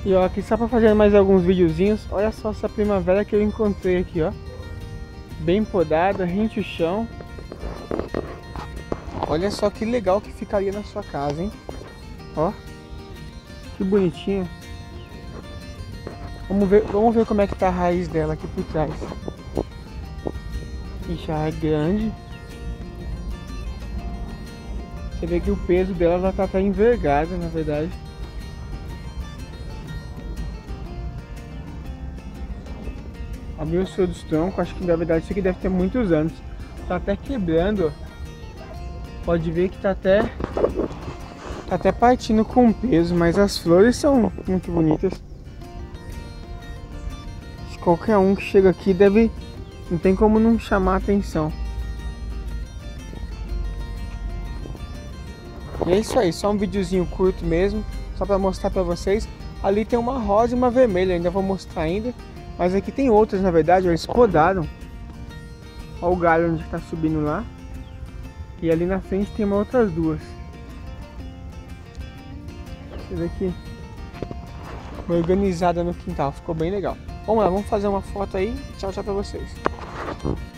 E ó, aqui só pra fazer mais alguns videozinhos. Olha só essa primavera que eu encontrei aqui, ó. Bem podada, rente o chão. Olha só que legal que ficaria na sua casa, hein? Ó, que bonitinho. Vamos ver como é que tá a raiz dela aqui por trás. Já é grande. Você vê que o peso dela já tá até envergada, na verdade. Abriu o seu dos troncos, acho que na verdade isso aqui deve ter muitos anos. Tá até quebrando, ó. Pode ver que tá até partindo com peso, mas as flores são muito bonitas. Qualquer um que chega aqui não tem como não chamar a atenção. E é isso aí, só um videozinho curto mesmo, só para mostrar para vocês. Ali tem uma rosa e uma vermelha, ainda vou mostrar ainda. Mas aqui tem outras, na verdade, eles podaram. Olha o galho onde está subindo lá. E ali na frente tem uma outras duas. Essa daqui foi organizada no quintal, ficou bem legal. Vamos lá, vamos fazer uma foto aí. Tchau, tchau pra vocês.